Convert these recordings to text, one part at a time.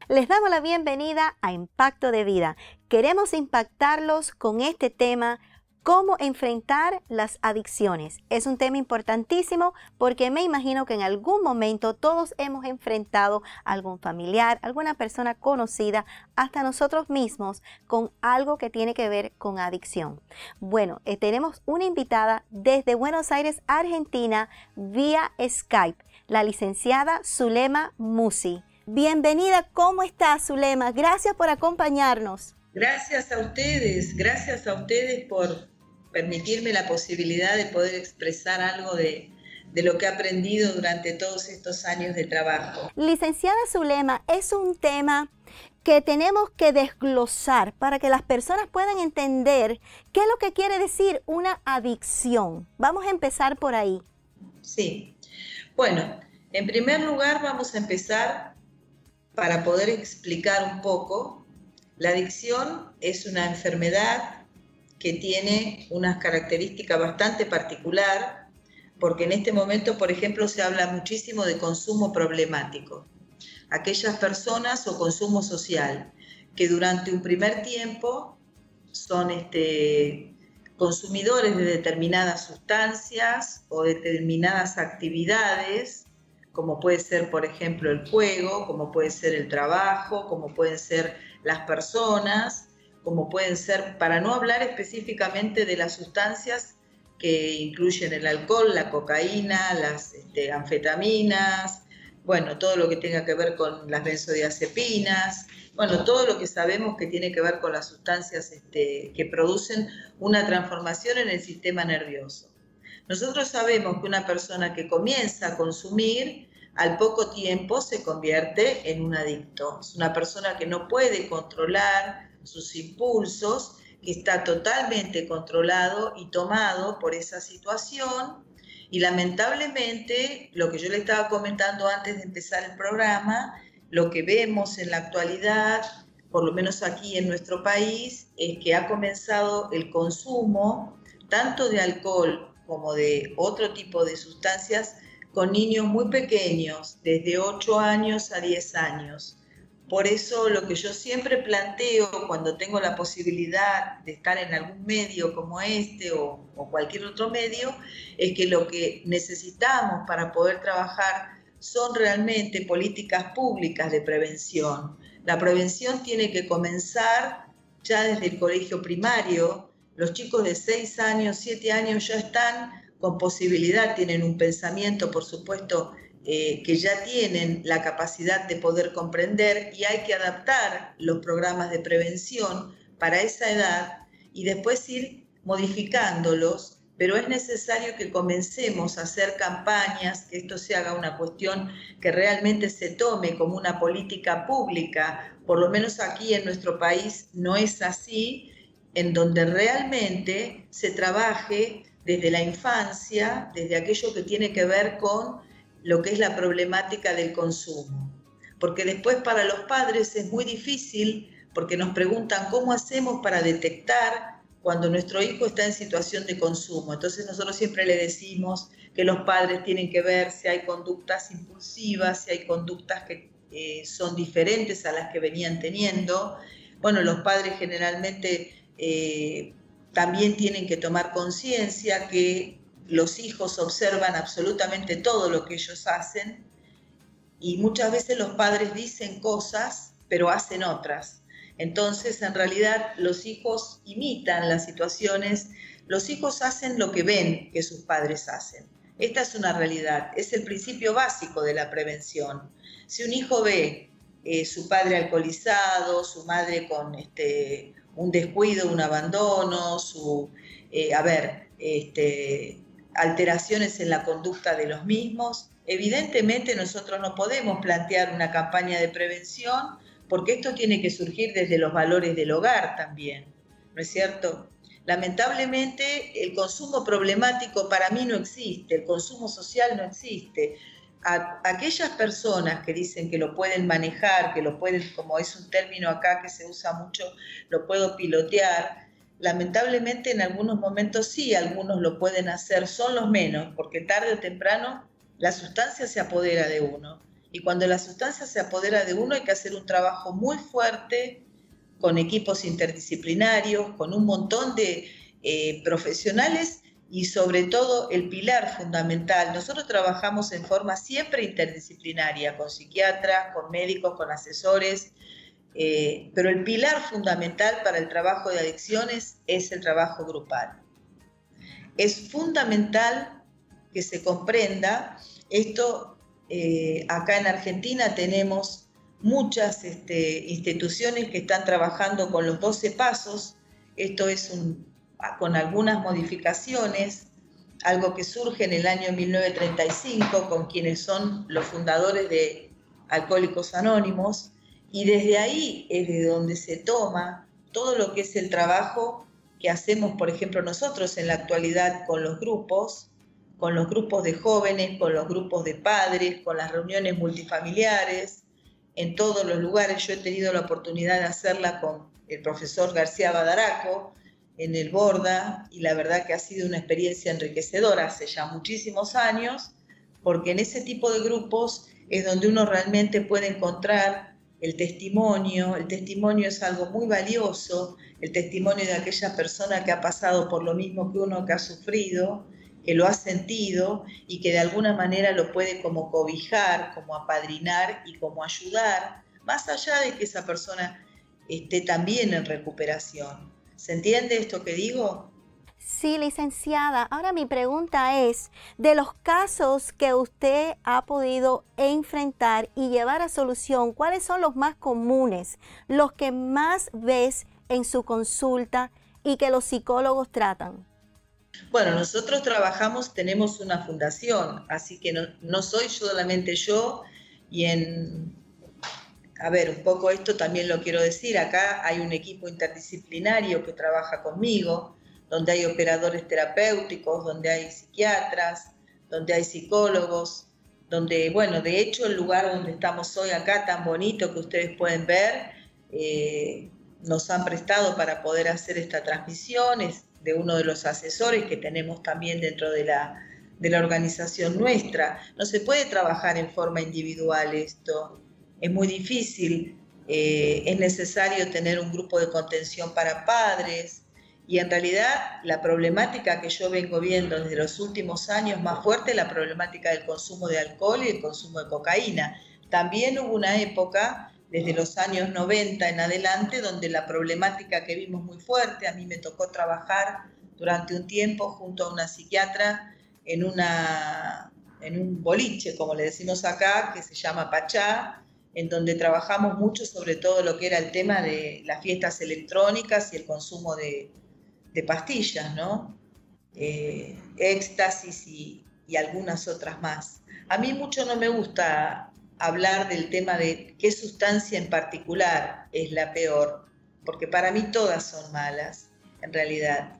Les damos la bienvenida a Impacto de Vida. Queremos impactarlos con este tema, cómo enfrentar las adicciones. Es un tema importantísimo porque me imagino que en algún momento todos hemos enfrentado a algún familiar, alguna persona conocida, hasta nosotros mismos, con algo que tiene que ver con adicción. Bueno, tenemos una invitada desde Buenos Aires, Argentina, vía Skype, la licenciada Zulema Musi. Bienvenida, ¿cómo estás, Zulema? Gracias por acompañarnos. Gracias a ustedes por permitirme la posibilidad de poder expresar algo de lo que he aprendido durante todos estos años de trabajo. Licenciada Zulema, es un tema que tenemos que desglosar para que las personas puedan entender qué es lo que quiere decir una adicción. Vamos a empezar por ahí. Sí. Bueno, en primer lugar vamos a empezar para poder explicar un poco. La adicción es una enfermedad que tiene unas características bastante particular, porque en este momento, por ejemplo, se habla muchísimo de consumo problemático. Aquellas personas o consumo social que durante un primer tiempo son consumidores de determinadas sustancias o determinadas actividades, como puede ser, por ejemplo, el juego, como puede ser el trabajo, como pueden ser las personas, como pueden ser, para no hablar específicamente de las sustancias que incluyen el alcohol, la cocaína, las anfetaminas, bueno, todo lo que tenga que ver con las benzodiazepinas, bueno, todo lo que sabemos que tiene que ver con las sustancias que producen una transformación en el sistema nervioso. Nosotros sabemos que una persona que comienza a consumir, al poco tiempo se convierte en un adicto. Es una persona que no puede controlar sus impulsos, que está totalmente controlado y tomado por esa situación. Y lamentablemente, lo que yo le estaba comentando antes de empezar el programa, lo que vemos en la actualidad, por lo menos aquí en nuestro país, es que ha comenzado el consumo tanto de alcohol como de otro tipo de sustancias con niños muy pequeños, desde 8 años a 10 años. Por eso lo que yo siempre planteo cuando tengo la posibilidad de estar en algún medio como este o cualquier otro medio, es que lo que necesitamos para poder trabajar son realmente políticas públicas de prevención. La prevención tiene que comenzar ya desde el colegio primario. Los chicos de 6 años, 7 años ya están con posibilidad, tienen un pensamiento, por supuesto, que ya tienen la capacidad de poder comprender, y hay que adaptar los programas de prevención para esa edad y después ir modificándolos, pero es necesario que comencemos a hacer campañas, que esto se haga una cuestión que realmente se tome como una política pública. Por lo menos aquí en nuestro país no es así, en donde realmente se trabaje desde la infancia, desde aquello que tiene que ver con lo que es la problemática del consumo. Porque después para los padres es muy difícil, porque nos preguntan cómo hacemos para detectar cuando nuestro hijo está en situación de consumo. Entonces nosotros siempre le decimos que los padres tienen que ver si hay conductas impulsivas, si hay conductas que son diferentes a las que venían teniendo. Bueno, los padres generalmente también tienen que tomar conciencia que los hijos observan absolutamente todo lo que ellos hacen, y muchas veces los padres dicen cosas, pero hacen otras. Entonces, en realidad, los hijos imitan las situaciones, los hijos hacen lo que ven que sus padres hacen. Esta es una realidad, es el principio básico de la prevención. Si un hijo ve su padre alcoholizado, su madre con un descuido, un abandono, alteraciones en la conducta de los mismos, evidentemente nosotros no podemos plantear una campaña de prevención, porque esto tiene que surgir desde los valores del hogar también, ¿no es cierto? Lamentablemente el consumo problemático para mí no existe, el consumo social no existe. Aquellas personas que dicen que lo pueden manejar, que lo pueden, como es un término acá que se usa mucho, lo puedo pilotear, lamentablemente en algunos momentos sí, algunos lo pueden hacer, son los menos, porque tarde o temprano la sustancia se apodera de uno. Y cuando la sustancia se apodera de uno hay que hacer un trabajo muy fuerte con equipos interdisciplinarios, con un montón de profesionales y sobre todo el pilar fundamental. Nosotros trabajamos en forma siempre interdisciplinaria, con psiquiatras, con médicos, con asesores, pero el pilar fundamental para el trabajo de adicciones es el trabajo grupal. Es fundamental que se comprenda esto. Acá en Argentina tenemos muchas instituciones que están trabajando con los 12 pasos. Esto es con algunas modificaciones, algo que surge en el año 1935 con quienes son los fundadores de Alcohólicos Anónimos, y desde ahí es de donde se toma todo lo que es el trabajo que hacemos, por ejemplo, nosotros en la actualidad con los grupos de jóvenes, con los grupos de padres, con las reuniones multifamiliares, en todos los lugares. Yo he tenido la oportunidad de hacerla con el profesor García Badaraco en el Borda, y la verdad que ha sido una experiencia enriquecedora hace ya muchísimos años, porque en ese tipo de grupos es donde uno realmente puede encontrar el testimonio. El testimonio es algo muy valioso, el testimonio de aquella persona que ha pasado por lo mismo que uno, que ha sufrido, que lo ha sentido y que de alguna manera lo puede como cobijar, como apadrinar y como ayudar, más allá de que esa persona esté también en recuperación. ¿Se entiende esto que digo? Sí, licenciada. Ahora mi pregunta es, de los casos que usted ha podido enfrentar y llevar a solución, ¿cuáles son los más comunes, los que más ves en su consulta y que los psicólogos tratan? Bueno, nosotros tenemos una fundación, así que no soy solamente yo, y a ver, un poco esto también lo quiero decir, acá hay un equipo interdisciplinario que trabaja conmigo, donde hay operadores terapéuticos, donde hay psiquiatras, donde hay psicólogos, donde, bueno, de hecho el lugar donde estamos hoy acá, tan bonito que ustedes pueden ver, nos han prestado para poder hacer esta transmisión, es de uno de los asesores que tenemos también dentro de la organización nuestra. No se puede trabajar en forma individual esto, es muy difícil, es necesario tener un grupo de contención para padres, y en realidad la problemática que yo vengo viendo desde los últimos años más fuerte es la problemática del consumo de alcohol y el consumo de cocaína. También hubo una época desde los años 90 en adelante, donde la problemática que vimos muy fuerte, a mí me tocó trabajar durante un tiempo junto a una psiquiatra en un boliche, como le decimos acá, que se llama Pachá, en donde trabajamos mucho sobre todo lo que era el tema de las fiestas electrónicas y el consumo de pastillas, ¿no? Éxtasis y algunas otras más. A mí mucho no me gusta hablar del tema de qué sustancia en particular es la peor, porque para mí todas son malas, en realidad.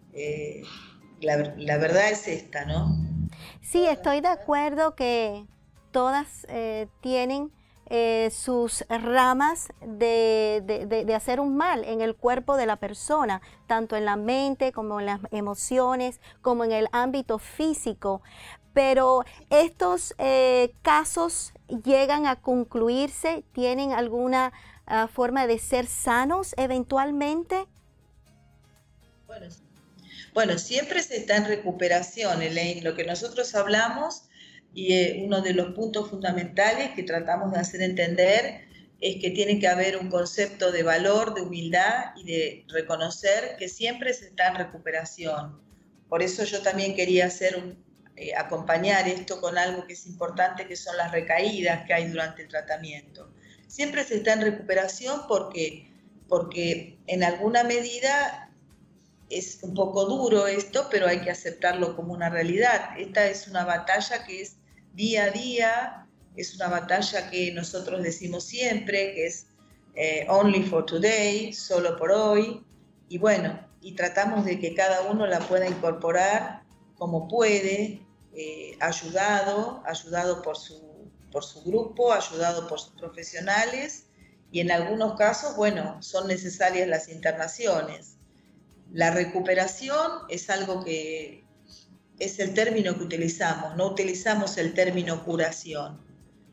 La verdad es esta, ¿no? Sí, estoy de acuerdo que todas tienen sus ramas de hacer un mal en el cuerpo de la persona, tanto en la mente como en las emociones, como en el ámbito físico. Pero estos casos llegan a concluirse, ¿tienen alguna forma de ser sanos eventualmente? Bueno, siempre se está en recuperación, Elaine. Lo que nosotros hablamos y uno de los puntos fundamentales que tratamos de hacer entender es que tiene que haber un concepto de valor, de humildad y de reconocer que siempre se está en recuperación. Por eso yo también quería acompañar esto con algo que es importante, que son las recaídas que hay durante el tratamiento. Siempre se está en recuperación porque en alguna medida es un poco duro esto, pero hay que aceptarlo como una realidad. Esta es una batalla que es día a día, es una batalla que nosotros decimos siempre, que es only for today, solo por hoy, y bueno, y tratamos de que cada uno la pueda incorporar como puede, ayudado por su grupo, ayudado por sus profesionales, y en algunos casos, bueno, son necesarias las internaciones. La recuperación es algo que es el término que utilizamos, no utilizamos el término curación.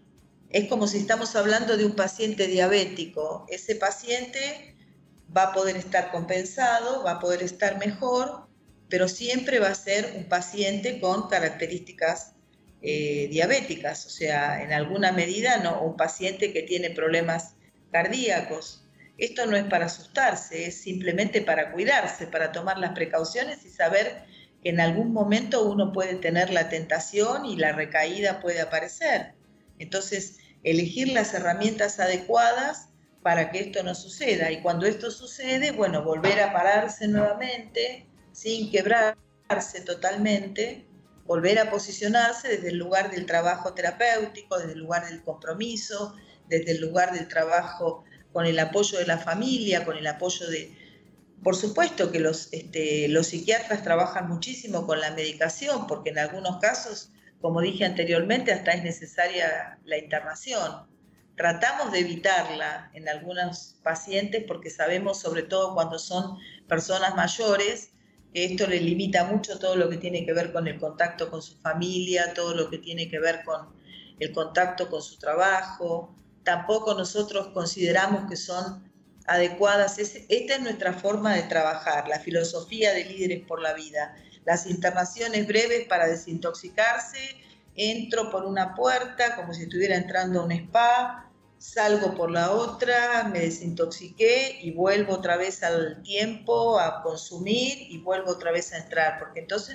Es como si estamos hablando de un paciente diabético. Ese paciente va a poder estar compensado, va a poder estar mejor, pero siempre va a ser un paciente con características diabéticas, o sea, en alguna medida no, un paciente que tiene problemas cardíacos. Esto no es para asustarse, es simplemente para cuidarse, para tomar las precauciones y saber que en algún momento uno puede tener la tentación y la recaída puede aparecer. Entonces, elegir las herramientas adecuadas para que esto no suceda. Y cuando esto sucede, bueno, volver a pararse nuevamente, sin quebrarse totalmente, volver a posicionarse desde el lugar del trabajo terapéutico, desde el lugar del compromiso, desde el lugar del trabajo con el apoyo de la familia, con el apoyo de... Por supuesto que los psiquiatras trabajan muchísimo con la medicación, porque en algunos casos, como dije anteriormente, hasta es necesaria la internación. Tratamos de evitarla en algunos pacientes porque sabemos, sobre todo cuando son personas mayores, que esto les limita mucho todo lo que tiene que ver con el contacto con su familia, todo lo que tiene que ver con el contacto con su trabajo. Tampoco nosotros consideramos que son adecuadas. Esta es nuestra forma de trabajar, la filosofía de Líderes por la Vida. Las internaciones breves para desintoxicarse, entro por una puerta como si estuviera entrando a un spa, salgo por la otra, me desintoxiqué y vuelvo otra vez al tiempo a consumir y vuelvo otra vez a entrar, porque entonces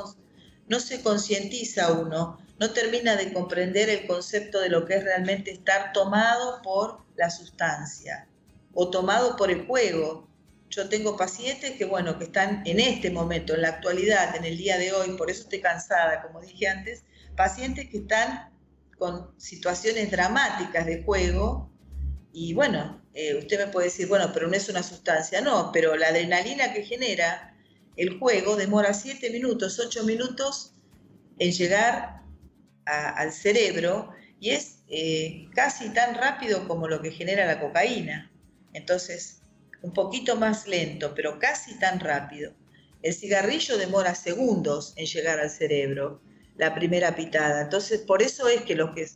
no se concientiza uno, no termina de comprender el concepto de lo que es realmente estar tomado por la sustancia o tomado por el juego. Yo tengo pacientes que, bueno, que están en este momento, en la actualidad, en el día de hoy, por eso estoy cansada, como dije antes, pacientes que están con situaciones dramáticas de juego y, bueno, usted me puede decir, bueno, pero no es una sustancia. No, pero la adrenalina que genera el juego demora 7 minutos, 8 minutos en llegar al cerebro y es casi tan rápido como lo que genera la cocaína. Entonces, un poquito más lento, pero casi tan rápido. El cigarrillo demora segundos en llegar al cerebro, la primera pitada. Entonces, por eso es que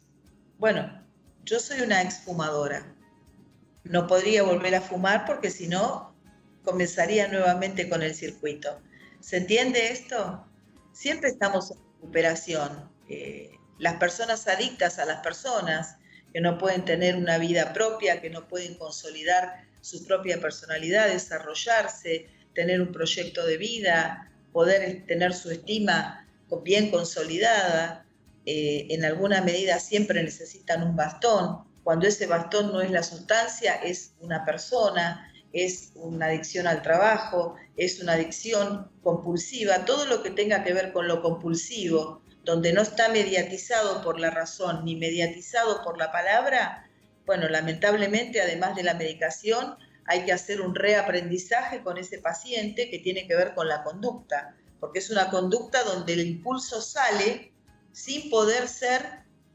bueno, yo soy una exfumadora. No podría volver a fumar porque si no, comenzaría nuevamente con el circuito. ¿Se entiende esto? Siempre estamos en recuperación. Las personas adictas a las personas, que no pueden tener una vida propia, que no pueden consolidar su propia personalidad, desarrollarse, tener un proyecto de vida, poder tener su estima bien consolidada, en alguna medida siempre necesitan un bastón. Cuando ese bastón no es la sustancia, es una persona, es una adicción al trabajo, es una adicción compulsiva, todo lo que tenga que ver con lo compulsivo, donde no está mediatizado por la razón ni mediatizado por la palabra, bueno, lamentablemente, además de la medicación, hay que hacer un reaprendizaje con ese paciente que tiene que ver con la conducta, porque es una conducta donde el impulso sale sin poder ser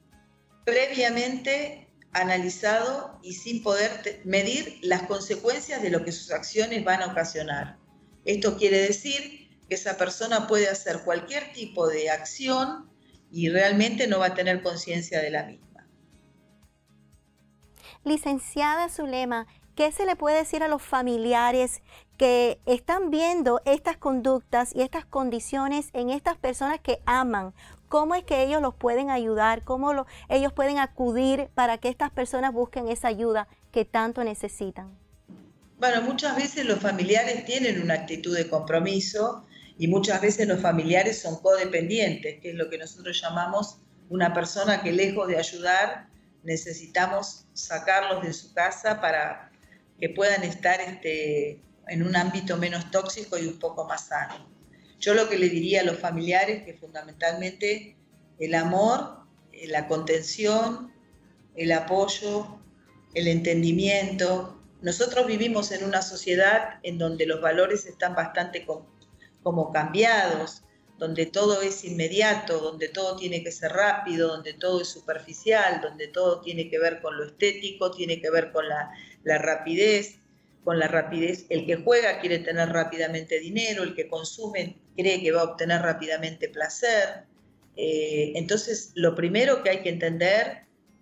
previamente analizado y sin poder medir las consecuencias de lo que sus acciones van a ocasionar. Esto quiere decir que esa persona puede hacer cualquier tipo de acción y realmente no va a tener conciencia de la misma. Licenciada Zulema, ¿qué se le puede decir a los familiares que están viendo estas conductas y estas condiciones en estas personas que aman? ¿Cómo es que ellos los pueden ayudar? ¿Cómo ellos pueden acudir para que estas personas busquen esa ayuda que tanto necesitan? Bueno, muchas veces los familiares tienen una actitud de compromiso y muchas veces los familiares son codependientes, que es lo que nosotros llamamos una persona que lejos de ayudar, necesitamos sacarlos de su casa para que puedan estar en un ámbito menos tóxico y un poco más sano. Yo lo que le diría a los familiares que fundamentalmente el amor, la contención, el apoyo, el entendimiento. Nosotros vivimos en una sociedad en donde los valores están bastante como cambiados, donde todo es inmediato, donde todo tiene que ser rápido, donde todo es superficial, donde todo tiene que ver con lo estético, tiene que ver con la rapidez. Con la rapidez, el que juega quiere tener rápidamente dinero, el que consume cree que va a obtener rápidamente placer. Entonces, lo primero que hay que entender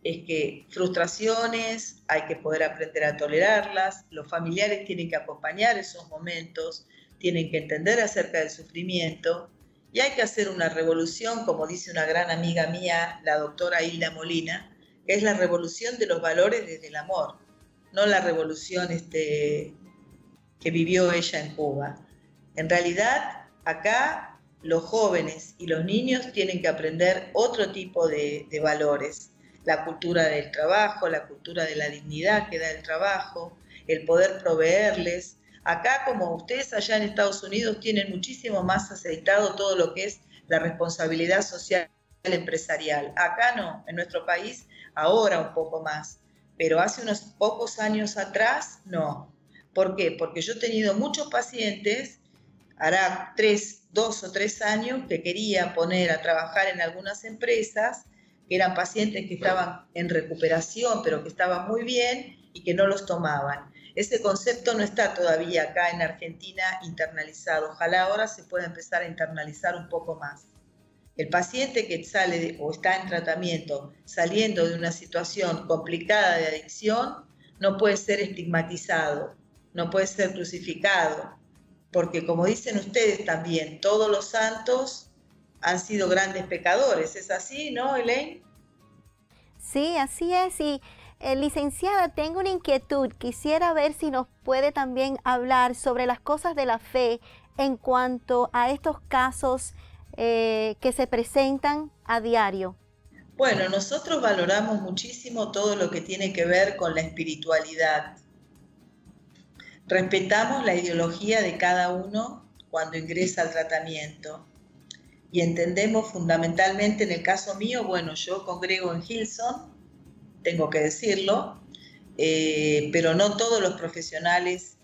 es que frustraciones hay que poder aprender a tolerarlas, los familiares tienen que acompañar esos momentos, tienen que entender acerca del sufrimiento y hay que hacer una revolución, como dice una gran amiga mía, la doctora Hilda Molina, que es la revolución de los valores desde el amor, no la revolución que vivió ella en Cuba. En realidad, acá los jóvenes y los niños tienen que aprender otro tipo de valores, la cultura del trabajo, la cultura de la dignidad que da el trabajo, el poder proveerles. Acá, como ustedes allá en Estados Unidos, tienen muchísimo más aceitado todo lo que es la responsabilidad social empresarial. Acá no, en nuestro país ahora un poco más, pero hace unos pocos años atrás no. ¿Por qué? Porque yo he tenido muchos pacientes, hará 2 o 3 años, que quería poner a trabajar en algunas empresas, que eran pacientes que estaban en recuperación, pero que estaban muy bien y que no los tomaban. Ese concepto no está todavía acá en Argentina internalizado. Ojalá ahora se pueda empezar a internalizar un poco más. El paciente que sale o está en tratamiento saliendo de una situación complicada de adicción no puede ser estigmatizado, no puede ser crucificado, porque como dicen ustedes también, todos los santos han sido grandes pecadores. ¿Es así, no, Elaine? Sí, así es. Y licenciada, tengo una inquietud. Quisiera ver si nos puede también hablar sobre las cosas de la fe en cuanto a estos casos que se presentan a diario. Bueno, nosotros valoramos muchísimo todo lo que tiene que ver con la espiritualidad. Respetamos la ideología de cada uno cuando ingresa al tratamiento. Y entendemos fundamentalmente, en el caso mío, bueno, yo congrego en Hillsong, tengo que decirlo, pero no todos los profesionales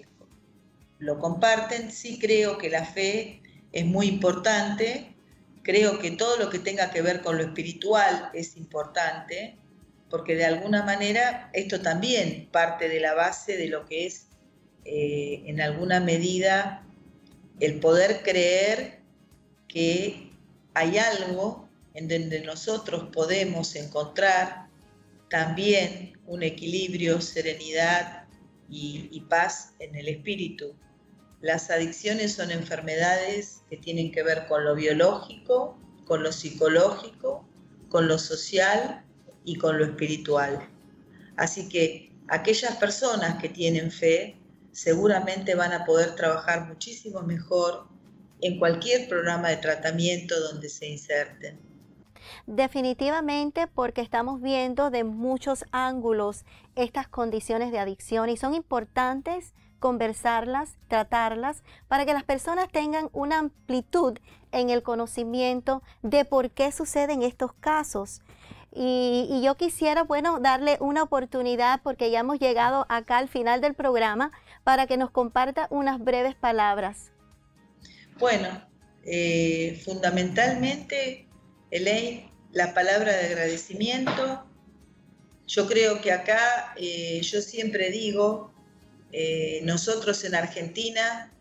lo comparten. Sí creo que la fe es muy importante, creo que todo lo que tenga que ver con lo espiritual es importante, porque de alguna manera esto también parte de la base de lo que es, en alguna medida, el poder creer que hay algo en donde nosotros podemos encontrar también un equilibrio, serenidad y paz en el espíritu. Las adicciones son enfermedades que tienen que ver con lo biológico, con lo psicológico, con lo social y con lo espiritual. Así que aquellas personas que tienen fe seguramente van a poder trabajar muchísimo mejor en cualquier programa de tratamiento donde se inserten. Definitivamente, porque estamos viendo de muchos ángulos estas condiciones de adicción y son importantes conversarlas, tratarlas, para que las personas tengan una amplitud en el conocimiento de por qué suceden estos casos. Y yo quisiera, bueno, darle una oportunidad, porque ya hemos llegado acá al final del programa, para que nos comparta unas breves palabras. Bueno, fundamentalmente, Elaine, la palabra de agradecimiento. Yo creo que acá, yo siempre digo, nosotros en Argentina,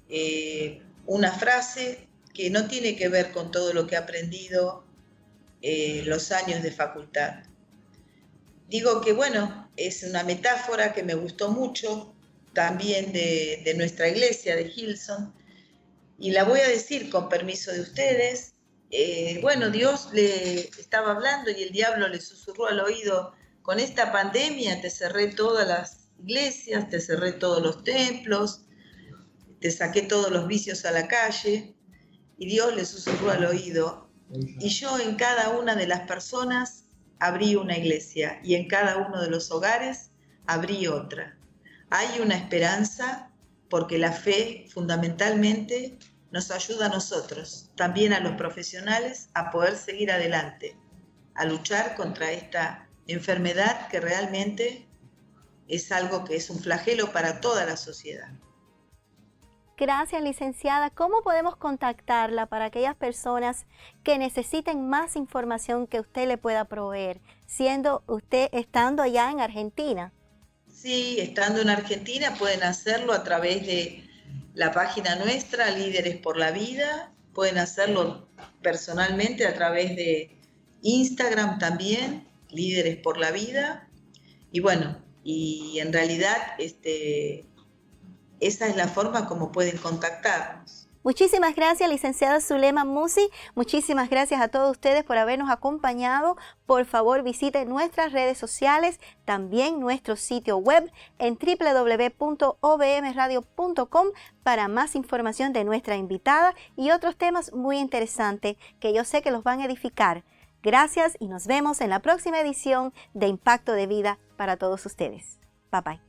una frase que no tiene que ver con todo lo que he aprendido los años de facultad. Digo que, bueno, es una metáfora que me gustó mucho, también de nuestra iglesia, de Hillsong, y la voy a decir con permiso de ustedes. Bueno, Dios le estaba hablando y el diablo le susurró al oído: con esta pandemia te cerré todas las iglesias, te cerré todos los templos, te saqué todos los vicios a la calle. Y Dios le susurró al oído: y yo en cada una de las personas abrí una iglesia, y en cada uno de los hogares abrí otra. Hay una esperanza, porque la fe fundamentalmente nos ayuda a nosotros, también a los profesionales, a poder seguir adelante, a luchar contra esta enfermedad que realmente es algo que es un flagelo para toda la sociedad. Gracias, licenciada. ¿Cómo podemos contactarla para aquellas personas que necesiten más información que usted le pueda proveer, estando allá en Argentina? Sí, estando en Argentina pueden hacerlo a través de la página nuestra, Líderes por la Vida. Pueden hacerlo personalmente a través de Instagram también, Líderes por la Vida. Y bueno, y en realidad esa es la forma como pueden contactarnos. Muchísimas gracias, licenciada Zulema Musi. Muchísimas gracias a todos ustedes por habernos acompañado. Por favor, visiten nuestras redes sociales, también nuestro sitio web en www.obmradio.com para más información de nuestra invitada y otros temas muy interesantes que yo sé que los van a edificar. Gracias y nos vemos en la próxima edición de Impacto de Vida para todos ustedes. Bye bye.